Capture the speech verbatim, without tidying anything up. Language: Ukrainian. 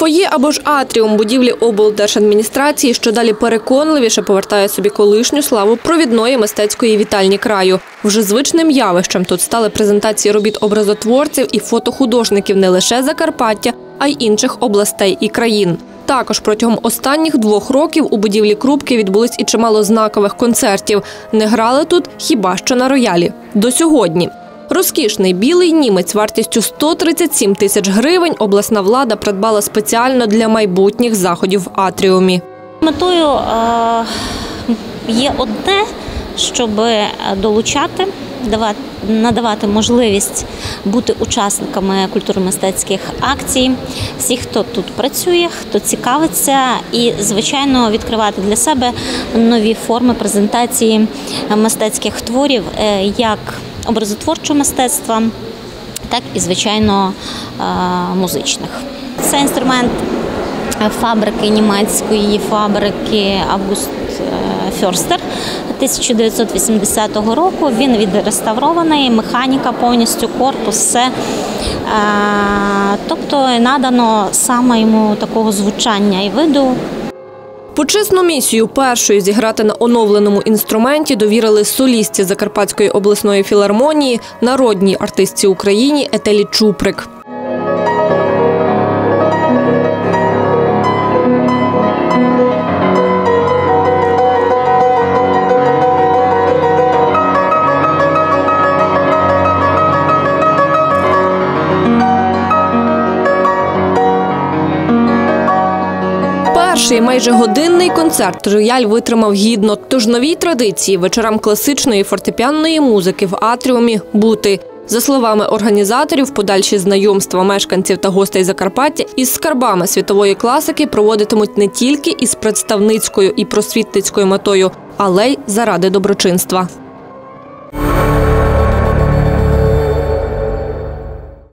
Фоє або ж атріум будівлі облдержадміністрації, що далі переконливіше повертає собі колишню славу провідної мистецької вітальні краю. Вже звичним явищем тут стали презентації робіт образотворців і фотохудожників не лише Закарпаття, а й інших областей і країн. Також протягом останніх двох років у будівлі Крупки відбулись і чимало знакових концертів. Не грали тут хіба що на роялі. До сьогодні. Розкішний білий німець вартістю сто тридцять сім тисяч гривень обласна влада придбала спеціально для майбутніх заходів в атріумі. Метою є одне, щоб долучати, надавати можливість бути учасниками культурно-мистецьких акцій, всіх, хто тут працює, хто цікавиться і, звичайно, відкривати для себе нові форми презентації мистецьких творів, як образотворчого мистецтва, так і, звичайно, музичних. Це інструмент фабрики, німецької фабрики «Август Фьорстер» тисяча дев'ятсот вісімдесятого року. Він відреставрований, механіка повністю, корпус, все. Тобто надано саме йому такого звучання і виду. Почесну місію першою зіграти на оновленому інструменті довірили солістці Закарпатської обласної філармонії, народній артистці України Етелі Чуприк. Перший майже годинний концерт рояль витримав гідно, тож новій традиції вечорам класичної фортепіанної музики в атріумі бути. За словами організаторів, подальші знайомства мешканців та гостей Закарпаття із скарбами світової класики проводитимуть не тільки із представницькою і просвітницькою метою, але й заради доброчинства.